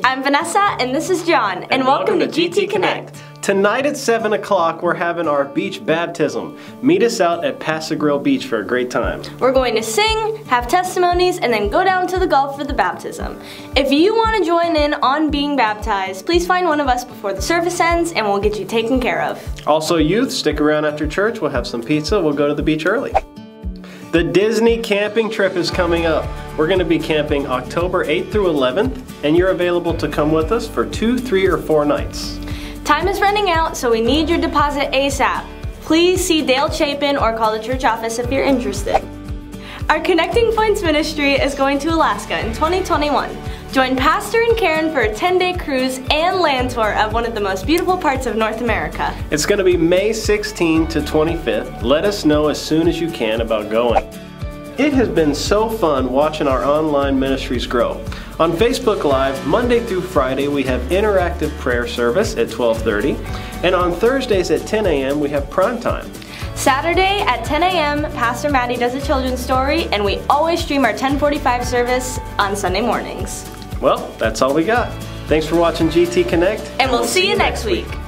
I'm Vanessa, and this is John, and welcome to GT Connect. Tonight at 7 o'clock, we're having our beach baptism. Meet us out at Paso Grill Beach for a great time. We're going to sing, have testimonies, and then go down to the Gulf for the baptism. If you want to join in on being baptized, please find one of us before the service ends, and we'll get you taken care of. Also, youth, stick around after church. We'll have some pizza. We'll go to the beach early. The Disney camping trip is coming up. We're going to be camping October 8th through 11th, and you're available to come with us for 2, 3, or 4 nights. Time is running out, so we need your deposit ASAP. Please see Dale Chapin or call the church office if you're interested. Our Connecting Points ministry is going to Alaska in 2021. Join Pastor and Karen for a 10-day cruise and land tour of one of the most beautiful parts of North America. It's going to be May 16th to 25th. Let us know as soon as you can about going. It has been so fun watching our online ministries grow. On Facebook Live, Monday through Friday, we have interactive prayer service at 12:30, and on Thursdays at 10 a.m. we have prime time. Saturday at 10 a.m., Pastor Maddie does a children's story, and we always stream our 10:45 service on Sunday mornings. Well, that's all we got. Thanks for watching GT Connect. And we'll see you next week.